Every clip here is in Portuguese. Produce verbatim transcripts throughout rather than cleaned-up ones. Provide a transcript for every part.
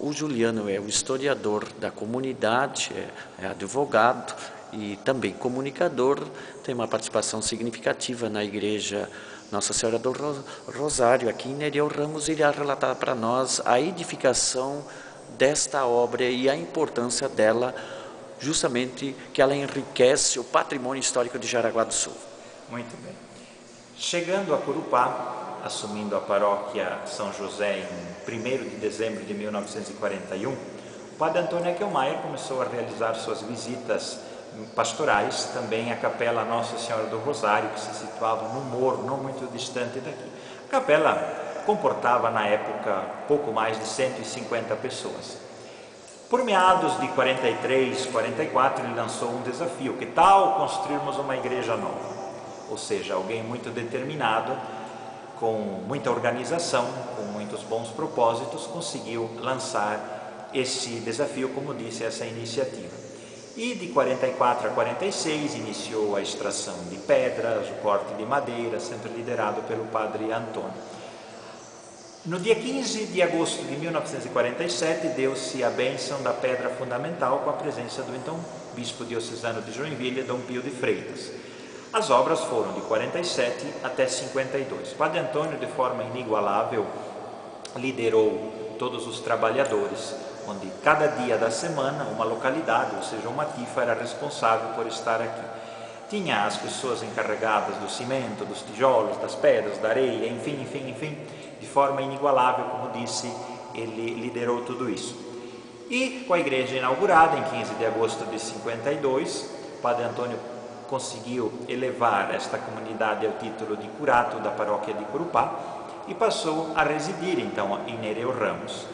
O Juliano é o historiador da comunidade, é, é advogado e também comunicador, tem uma participação significativa na igreja Nossa Senhora do Rosário, aqui em Nereu Ramos. Irá relatar para nós a edificação desta obra e a importância dela, justamente que ela enriquece o patrimônio histórico de Jaraguá do Sul. Muito bem. Chegando a Corupá, assumindo a paróquia São José em primeiro de dezembro de mil novecentos e quarenta e um, o padre Antônio Eckelmaier começou a realizar suas visitas pastorais também à capela Nossa Senhora do Rosário, que se situava no morro, não muito distante daqui. A capela comportava na época pouco mais de cento e cinquenta pessoas. Por meados de quarenta e três, quarenta e quatro, ele lançou um desafio: que tal construirmos uma igreja nova? Ou seja, alguém muito determinado, com muita organização, com muitos bons propósitos, conseguiu lançar esse desafio, como disse, essa iniciativa. E de quarenta e quatro a quarenta e seis iniciou a extração de pedras, o corte de madeira, sempre liderado pelo padre Antônio. No dia quinze de agosto de mil novecentos e quarenta e sete, deu-se a bênção da pedra fundamental com a presença do então bispo diocesano de Joinville, Dom Pio de Freitas. As obras foram de quarenta e sete até cinquenta e dois. O padre Antônio, de forma inigualável, liderou todos os trabalhadores, onde cada dia da semana uma localidade, ou seja, uma tifa, era responsável por estar aqui. Tinha as pessoas encarregadas do cimento, dos tijolos, das pedras, da areia, enfim, enfim, enfim, de forma inigualável, como disse, ele liderou tudo isso. E com a igreja inaugurada em quinze de agosto de cinquenta e dois, o padre Antônio conseguiu elevar esta comunidade ao título de curato da paróquia de Corupá e passou a residir então em Nereu Ramos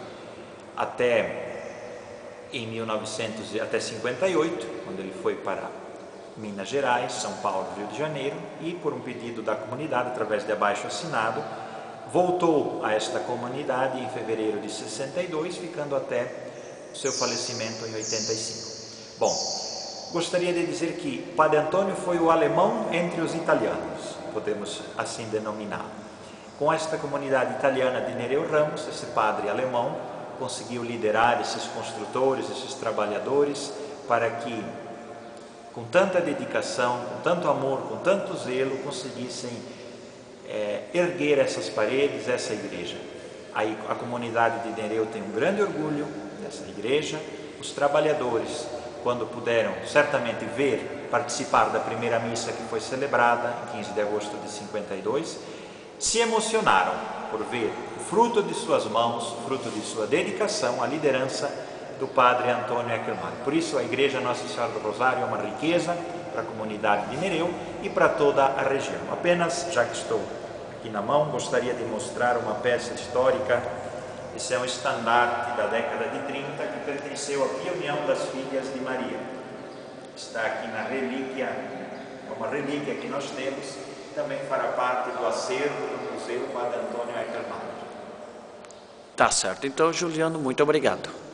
até em mil e novecentos até cinquenta e oito, quando ele foi para Minas Gerais, São Paulo, Rio de Janeiro, e por um pedido da comunidade, através de abaixo-assinado, voltou a esta comunidade em fevereiro de sessenta e dois, ficando até o seu falecimento em oitenta e cinco. Bom, gostaria de dizer que o padre Antônio foi o alemão entre os italianos, podemos assim denominá-lo. Com esta comunidade italiana de Nereu Ramos, esse padre alemão conseguiu liderar esses construtores, esses trabalhadores, para que, com tanta dedicação, com tanto amor, com tanto zelo, conseguissem é, erguer essas paredes, essa igreja. Aí a comunidade de Nereu tem um grande orgulho dessa igreja. Os trabalhadores, quando puderam certamente ver, participar da primeira missa que foi celebrada em quinze de agosto de cinquenta e dois, se emocionaram por ver o fruto de suas mãos, o fruto de sua dedicação, a liderança do padre Antônio Eckelmaier. Por isso a igreja Nossa Senhora do Rosário é uma riqueza para a comunidade de Nereu e para toda a região. Apenas, já que estou aqui na mão, gostaria de mostrar uma peça histórica. Esse é um estandarte da década de trinta que pertenceu à Pia União das Filhas de Maria. Está aqui na relíquia, é uma relíquia que nós temos, também fará parte do acervo do Museu Padre Antônio Eckelmaier. Tá certo. Então, Juliano, muito obrigado.